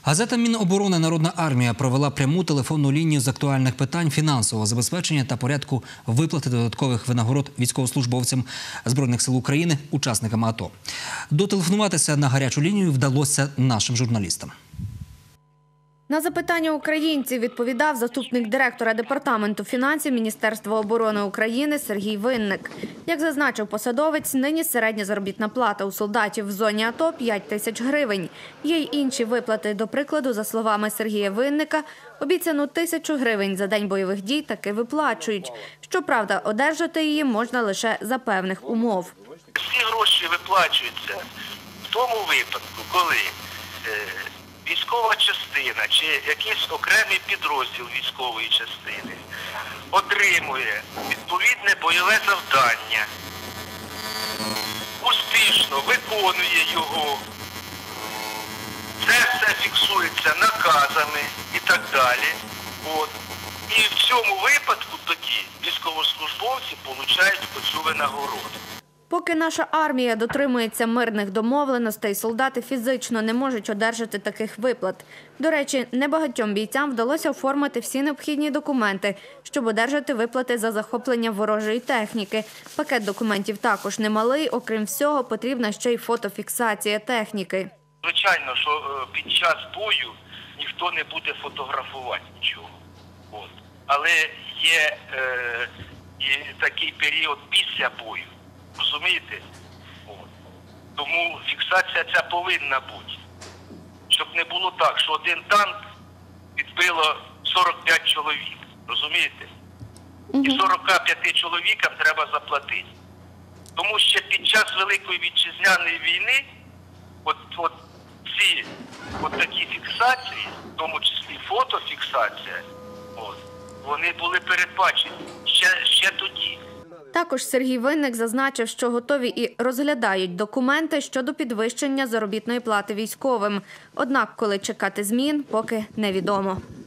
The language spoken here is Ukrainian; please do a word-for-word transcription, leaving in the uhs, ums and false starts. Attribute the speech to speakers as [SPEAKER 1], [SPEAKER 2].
[SPEAKER 1] Газета «Міноборони. Народна армія» провела пряму телефонну лінію з актуальних питань фінансового забезпечення та порядку виплати додаткових винагород військовослужбовцям Збройних сил України, учасникам АТО. Дотелефонуватися на гарячу лінію вдалося нашим журналістам.
[SPEAKER 2] На запитання українців відповідав заступник директора Департаменту фінансів Міністерства оборони України Сергій Винник. Як зазначив посадовець, нині середня заробітна плата у солдатів в зоні АТО – п'ять тисяч гривень. Є й інші виплати. До прикладу, за словами Сергія Винника, обіцяну тисячу гривень за день бойових дій таки виплачують. Щоправда, одержати її можна лише за певних умов.
[SPEAKER 3] Всі гроші виплачуються в тому випадку, коли військова частина чи якийсь окремий підрозділ військової частини отримує відповідне бойове завдання, успішно виконує його, це все фіксується наказами і так далі. От. І в цьому випадку тоді військовослужбовці отримують оцю винагороду.
[SPEAKER 2] Поки наша армія дотримується мирних домовленостей, солдати фізично не можуть одержати таких виплат. До речі, небагатьом бійцям вдалося оформити всі необхідні документи, щоб одержати виплати за захоплення ворожої техніки. Пакет документів також немалий, окрім всього, потрібна ще й фотофіксація техніки.
[SPEAKER 3] Звичайно, що під час бою ніхто не буде фотографувати нічого. От. Але є е, і такий період після бою. Розумієте? От. Тому фіксація ця повинна бути. Щоб не було так, що один танк відбило сорок п'ять чоловік. Розумієте? І сорок п'яти чоловікам треба заплатити. Тому що під час Великої Вітчизняної війни от, от ці от такі фіксації, в тому числі фотофіксація, от, вони були передбачені ще, ще тоді.
[SPEAKER 2] Також Сергій Винник зазначив, що готові і розглядають документи щодо підвищення заробітної плати військовим. Однак, коли чекати змін, поки невідомо.